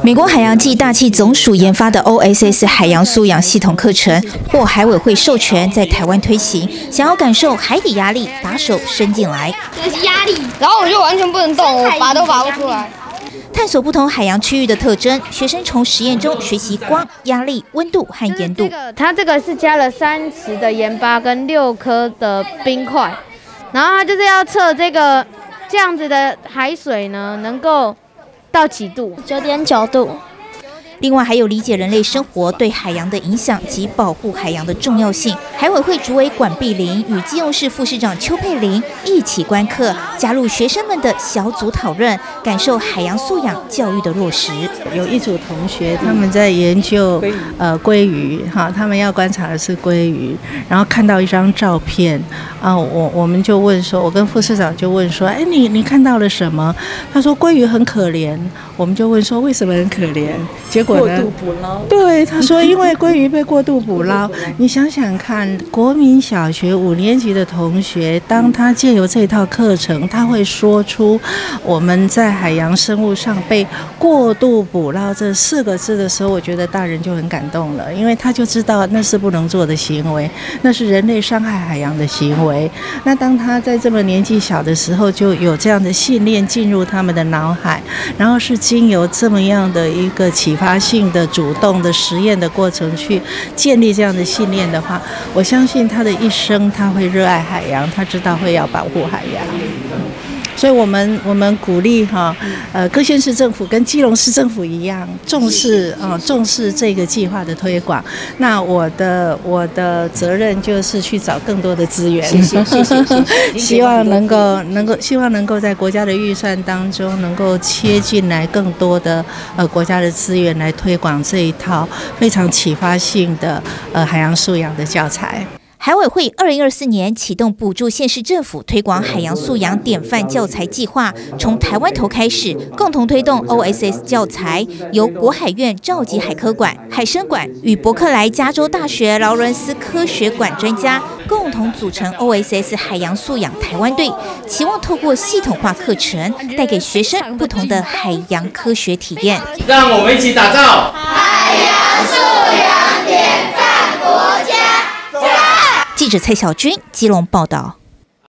美国海洋暨大气总署研发的 OSS 海洋素养系统课程获海委会授权在台湾推行，想要感受海底压力，把手伸进来。 这是压力，然后我就完全不能动，我拔都拔不出来。 探索不同海洋区域的特征，学生从实验中学习光、压力、温度和盐度。 它这个是加了30的盐巴跟6颗的冰块，然后它就是要测这样子的海水呢，能够到几度 ？9.9度。 另外还有理解人类生活对海洋的影响及保护海洋的重要性。海委会主委管碧玲与基隆市副市长邱佩玲一起观课，加入学生们的小组讨论，感受海洋素养教育的落实。 有一组同学他们在研究鲑鱼哈，他们要观察的是鲑鱼，然后看到一张照片啊，我们就问说，我跟副市长就问说，哎，你看到了什么？他说鲑鱼很可怜，我们就问说为什么很可怜？结果过度捕捞，对，他说因为鲑鱼被过度捕捞。你想想看，国民小学5年级的同学，当他借由这套课程，他会说出我们在海洋生物上被过度捕捞这4个字的时候，我觉得大人就很感动了，因为他就知道那是不能做的行为，那是人类伤害海洋的行为。那当他在这么年纪小的时候，就有这样的信念进入他们的脑海，然后是经由这么样的一个启发性的主动的实验的过程去建立这样的信念的话，我相信他的一生他会热爱海洋，他知道会要保护海洋。所以我们鼓励各县市政府跟基隆市政府一样重视这个计划的推广。那我的责任就是去找更多的资源，谢谢希望能够在国家的预算当中能够切进来更多的国家的资源来推广这一套非常启发性的海洋素养的教材。 海委会2024年启动补助县市政府推广海洋素养典范教材计划，从台湾头开始，共同推动 OSS 教材，由国海院召集海科馆、海生馆与伯克莱加州大学劳伦斯科学馆专家共同组成 OSS 海洋素养台湾队，期望透过系统化课程，带给学生不同的海洋科学体验。 让我们一起打造海洋素养典范国家。 记者蔡小军，基隆报道。